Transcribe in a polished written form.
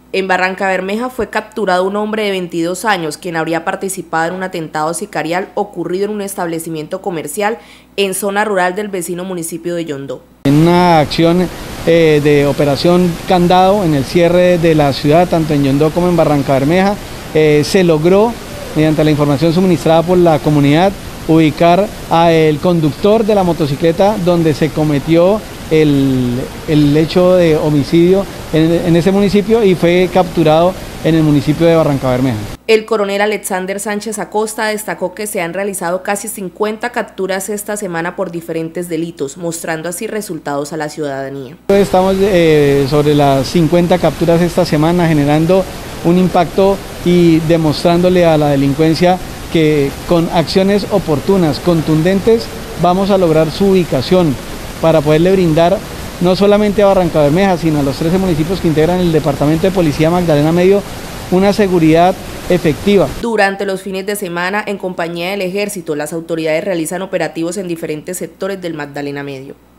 En Barrancabermeja fue capturado un hombre de 22 años, quien habría participado en un atentado sicarial ocurrido en un establecimiento comercial en zona rural del vecino municipio de Yondó. En una acción de operación candado en el cierre de la ciudad, tanto en Yondó como en Barrancabermeja, se logró, mediante la información suministrada por la comunidad, ubicar al conductor de la motocicleta donde se cometió el hecho de homicidio en ese municipio y fue capturado en el municipio de Barrancabermeja. El coronel Alexander Sánchez Acosta destacó que se han realizado casi 50 capturas esta semana por diferentes delitos, mostrando así resultados a la ciudadanía. Estamos sobre las 50 capturas esta semana, generando un impacto y demostrándole a la delincuencia que con acciones oportunas, contundentes, vamos a lograr su ubicación para poderle brindar no solamente a Barrancabermeja, sino a los 13 municipios que integran el departamento de Policía Magdalena Medio, una seguridad efectiva. Durante los fines de semana, en compañía del Ejército, las autoridades realizan operativos en diferentes sectores del Magdalena Medio.